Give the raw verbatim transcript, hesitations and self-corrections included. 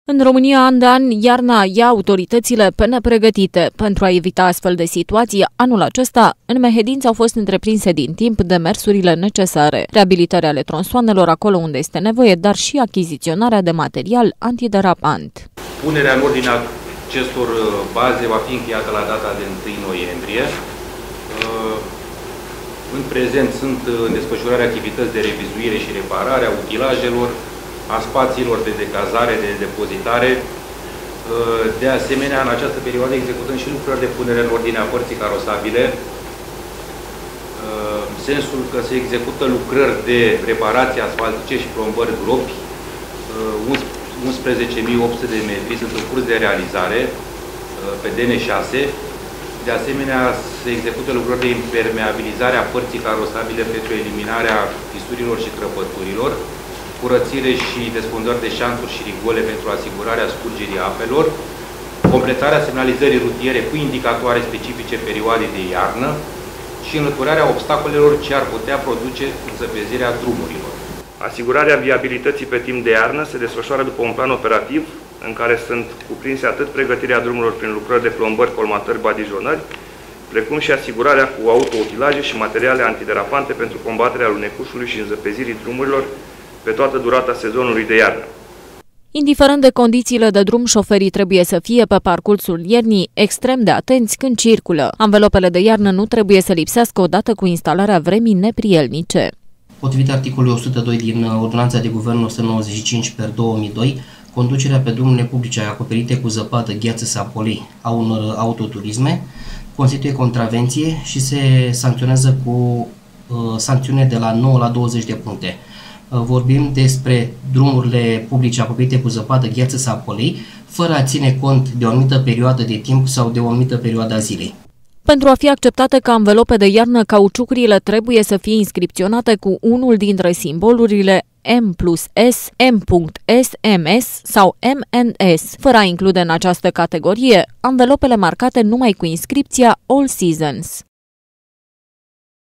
În România, an de an, iarna ia autoritățile pe nepregătite. Pentru a evita astfel de situații, anul acesta, în Mehedinți au fost întreprinse din timp demersurile necesare, reabilitarea ale tronsoanelor acolo unde este nevoie, dar și achiziționarea de material antiderapant. Punerea în ordine a acestor baze va fi încheiată la data de întâi noiembrie. În prezent sunt în desfășurare activități de revizuire și reparare a utilajelor, a spațiilor de decazare, de depozitare. De asemenea, în această perioadă executăm și lucrări de punere în ordine a părții carosabile, în sensul că se execută lucrări de reparație asfaltice și plombări gropi. unsprezece mii opt sute de metri sunt în curs de realizare pe D N șase. De asemenea, se execută lucrări de impermeabilizare a părții carosabile pentru eliminarea fisurilor și crăpăturilor, curățire și desfundări de șanturi și rigole pentru asigurarea scurgerii apelor, completarea semnalizării rutiere cu indicatoare specifice perioadei de iarnă și înlăturarea obstacolelor ce ar putea produce înzăpezirea drumurilor. Asigurarea viabilității pe timp de iarnă se desfășoară după un plan operativ în care sunt cuprinse atât pregătirea drumurilor prin lucrări de plombări, colmatări, badijonări, precum și asigurarea cu autoutilaje și materiale antiderapante pentru combaterea alunecușului și înzăpezirii drumurilor pe toată durata sezonului de iarnă. Indiferent de condițiile de drum, șoferii trebuie să fie pe parcursul iernii extrem de atenți când circulă. Anvelopele de iarnă nu trebuie să lipsească odată cu instalarea vremii neprielnice. Potrivit articolului o sută doi din Ordonanța de Guvern o sută nouăzeci și cinci pe două mii doi, conducerea pe drumurile publice acoperite cu zăpadă, gheață sau polei a unor autoturisme constituie contravenție și se sancționează cu uh, sancțiune de la nouă la douăzeci de puncte. Uh, vorbim despre drumurile publice acoperite cu zăpadă, gheață sau polei, fără a ține cont de o anumită perioadă de timp sau de o anumită perioadă a zilei. Pentru a fi acceptate ca anvelope de iarnă, cauciucurile trebuie să fie inscripționate cu unul dintre simbolurile M plus S, M S, M S sau M N S, fără a include în această categorie anvelopele marcate numai cu inscripția All Seasons.